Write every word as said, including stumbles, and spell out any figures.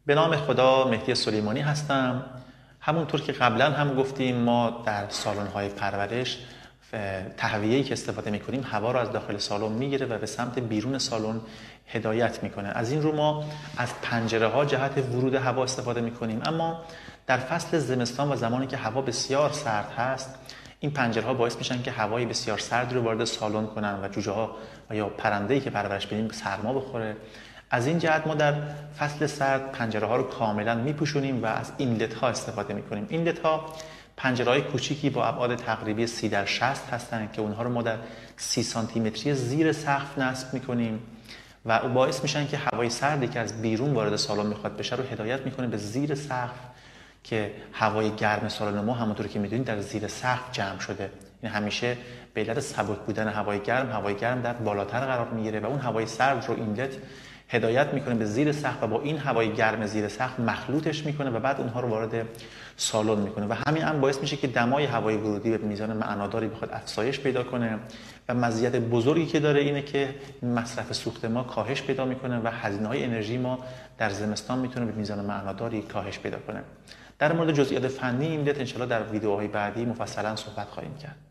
به نام خدا، مهدی سلیمانی هستم. همونطور که قبلا هم گفتیم ما در سالن‌های پرورش تهویه‌ای که استفاده می‌کنیم هوا رو از داخل سالن میگیره و به سمت بیرون سالن هدایت میکنه. از این رو ما از پنجره‌ها جهت ورود هوا استفاده می‌کنیم، اما در فصل زمستان و زمانی که هوا بسیار سرد هست این پنجره‌ها باعث میشن که هوای بسیار سرد رو وارد سالن کنن و جوجه‌ها و یا پرنده‌ای که پرورش بدیم سرما بخوره. از این جهت ما در فصل سرد پنجره‌ها رو کاملا میپوشونیم و از اینلت‌ها استفاده میکنیم. اینلت‌ها پنجره‌های کوچیکی با ابعاد تقریبی سی در شصت هستند که اونها رو ما در سی سانتی متری زیر سقف نصب میکنیم و باعث میشن که هوای سردی که از بیرون وارد سالن میخواد بشه رو هدایت میکنه به زیر سقف، که هوای گرم سالن ما همونطور که میدونید در زیر سقف جمع شده. این همیشه به علت سبک بودن هوای گرم، هوای گرم در بالاتر قرار میگیره و اون هوای سرد رو اینلت هدایت میکنه به زیر سقف و با این هوای گرم زیر سقف مخلوطش میکنه و بعد اونها رو وارد سالن میکنه و همین هم باعث میشه که دمای هوای ورودی به میزان معناداری بخواد افزایش پیدا کنه و مزیت بزرگی که داره اینه که مصرف سوخت ما کاهش پیدا میکنه و هزینه‌های انرژی ما در زمستان میتونه به میزان معناداری کاهش پیدا کنه. در مورد جزئیات فنی اینلت ان شاءالله در ویدیوهای بعدی مفصلا صحبت خواهیم کرد.